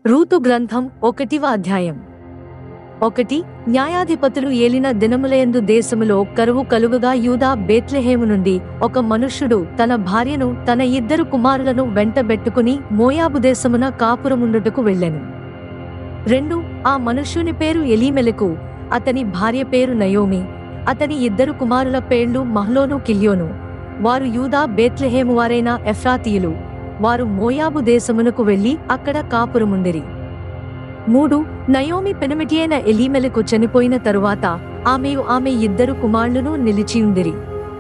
Ruth గ్రంథం 1వ అధ్యాయం. 1. న్యాయాధిపతులు ఏలిన దినములయందు దేశములో కరువు కలుగగా యూదా బేత్లెహేము నుండి ఒక మనుష్యుడు తన భార్యను తన 2 కుమారులను వెంటబెట్టుకుని మోయాబు దేశమున కాపురముండుటకు వెళ్ళెను. 2. ఆ మనుష్యుని పేరు ఎలీమెలెకు, అతని భార్య పేరు నయోమి. అతని 2 కుమారుల పేర్లు మహ్లోను, కిల్యోను. వారు యూదా బేత్లెహేము వారైన ఎఫ్రాతీయులు. వారు మోయాబు దేశమునకు వెళ్లి అక్కడ కాపురముండిరి. 3. నయోమి పెనిమిటి అయిన ఎలీమెలెకు చనిపోయిన తరువాత ఆమెయు ఆమె 2 కుమారులను నిలిచియుండిరి.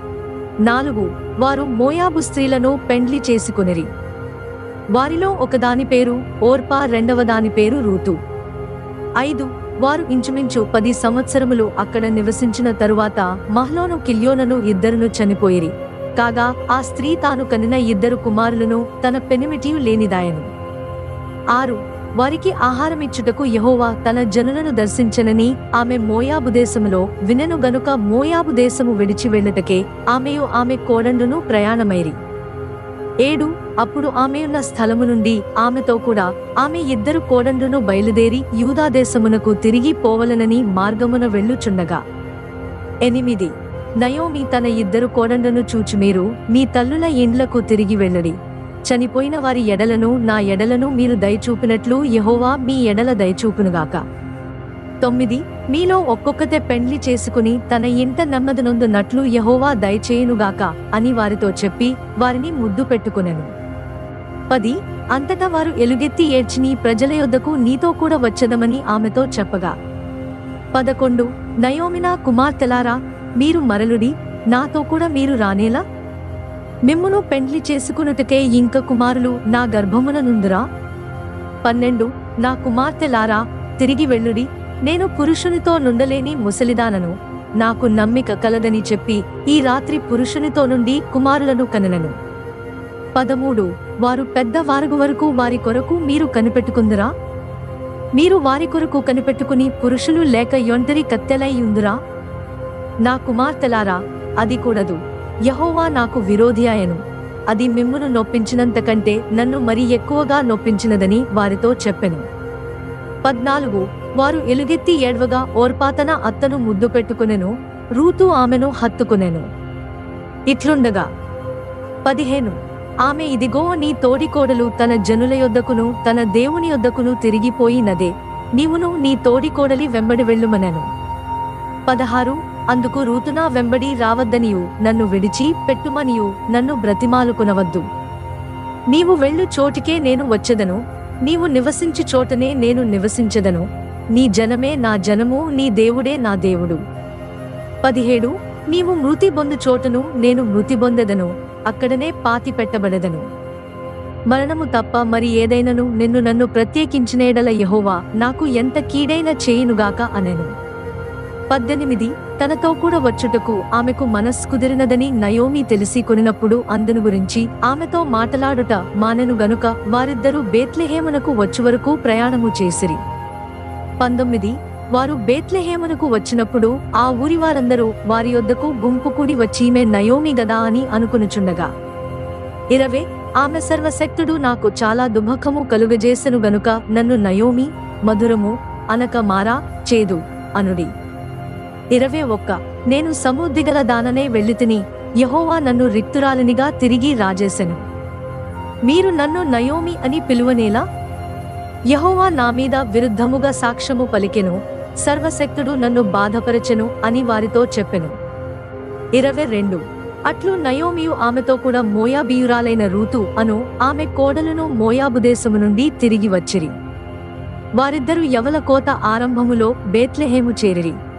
4. వారు మోయాబు స్త్రీలను పెండ్లి చేసుకొనిరి. వారిలో ఒకదాని పేరు ఓర్పా, రెండవ దాని పేరు రూతు. 5. వారు ఇంచుమించు 10 సంవత్సరములు అక్కడ నివసించిన తరువాత మహ్లోను, కిల్యోనను 2 చనిపోయిరి. కాగా ఆ స్త్రీ తాను కనిన 2 కుమారులను తన పెనిమిటియు లేనిదాయను. 6. వారికి ఆహారమిచ్చుటకు యెహోవా తన జనులను దర్శించనని ఆమె మోయాబు దేశములో వినెను గనుక మోయాబు దేశము విడిచి వెళ్ళుటకే ఆమెయు ఆమె కోడండును ప్రయాణమైరి. 7. అప్పుడు ఆమెయున్న స్థలము నుండి ఆమెతో కూడా ఆమె 2 కోడండును బయలుదేరి యూదా దేశమునకు తిరిగి పోవలనని మార్గమున వెళ్ళుచుండగా. 8. నయోమి తన 2 కోడండును చూచి, మీరు మీ తల్లుల ఇండ్లకు తిరిగి వెళ్ళడి. చనిపోయిన వారి ఎడలను నా ఎడలను మీరు దయచూపినట్లు యెహోవా మీ ఎడల దయచూపునుగాక. 9. మీలో ఒక్కొక్కతే పెండ్లి చేసుకుని తన ఇంట నెమ్మదినొందునట్లు యెహోవా దయచేయునుగాక అని వారితో చెప్పి వారిని ముద్దు పెట్టుకొనెను. 10. అంతటా వారు ఎలుగెత్తి ఏడ్చి, నీ ప్రజల యొద్దకు నీతో కూడా వచ్చదమని ఆమెతో చెప్పగా. 11. నయోమి, నా కుమార్తెలారా, మీరు మరలుడి, నాతో కూడా మీరు రానేలా? మిమ్మును పెండ్లి చేసుకునుటకే ఇంక కుమారులు నా గర్భమున నుందురా? 12. నా కుమార్తెలారా, తిరిగి వెళ్ళుడి, నేను పురుషునితో నుండలేని ముసలిదానను, నాకు నమ్మిక కలదని చెప్పి ఈ రాత్రి పురుషునితో నుండి కుమారులను కనెనను. 13. వారు పెద్ద వారగు వరకు వారి కొరకు మీరు కనిపెట్టుకుందురా? మీరు వారి కొరకు కనిపెట్టుకుని పురుషులు లేక యొంటరి కత్తెలై ఉందురా? నా కుమార్తెలారా, అది కూడదు. యెహోవా నాకు విరోధియాయను, అది మిమ్మును నొప్పించినంత కంటే నన్ను మరి ఎక్కువగా నొప్పించినదని వారితో చెప్పెను. 14. వారు ఎలుగెత్తి ఏడ్వగా ఓర్పా తన అత్తను ముద్దు పెట్టుకునెను, రూతు ఆమెను హత్తుకునెను. ఇట్లుండగా 15. ఆమె, ఇదిగో నీ తోడికోడలు తన జనుల యొద్దకును తన దేవుని యొద్దకును తిరిగిపోయినదే, నీవును నీ తోడికోడలి వెంబడి వెళ్ళుమనెను. 16. అందుకు రూతు, నా వెంబడి రావద్దనియు నన్ను విడిచి పెట్టుమనియు నన్ను బ్రతిమాలుకొనవద్దు. నీవు వెళ్ళు చోటికే నేను వచ్చెదను, నీవు నివసించు చోటనే నేను నివసించెదను. నీ జనమే నా జనము, నీ దేవుడే నా దేవుడు. 17. నీవు మృతి బొందు చోటను నేను మృతి బొందెదను, అక్కడనే పాతి పెట్టబడెదను. మరణము తప్ప మరి ఏదైనను నన్ను ప్రత్యేకించిన యెడల యెహోవా నాకు ఎంత కీడైన చేయునుగాక అనెను. 18. తనతో కూడా వచ్చుటకు ఆమెకు మనస్సు కుదిరినదని నయోమి తెలిసి కొనినప్పుడు అందును గురించి ఆమెతో మాటలాడుట మానెను గనుక వారిద్దరూ బేత్లెహేమునకు వచ్చువరకు ప్రయాణము చేసిరి. 19. వారు బేత్లెహేమునకు వచ్చినప్పుడు ఆ ఊరి వారందరూ వారి యొద్దకు గుంపు కూడి వచ్చి, ఈమె నయోమి గదా అని అనుకునుచుండగా. 20. ఆమె సర్వశక్తుడు నాకు చాలా దుఃఖము కలుగజేసెను గనుక నన్ను నయోమి మధురము అనక మారా చేదు అనుడి. 21. నేను సమృద్ధిగల దాననే వెళ్ళితిని, యెహోవా నన్ను రిక్తురాలినిగా తిరిగి రాజేసెను. మీరు నన్ను నయోమి అని పిలువనేలా? యెహోవా నా మీద విరుద్ధముగా సాక్ష్యము పలికెను, సర్వశక్తుడు నన్ను బాధపరచెను అని వారితో చెప్పెను. 22. అట్లు నయోమియు ఆమెతో కూడా మోయాబీయురాలైన రూతు అను ఆమె కోడలను మోయాబు దేశము నుండి తిరిగి వచ్చిరి. వారిద్దరూ యవల కోత ఆరంభములో బేత్లెహేము చేరిరి.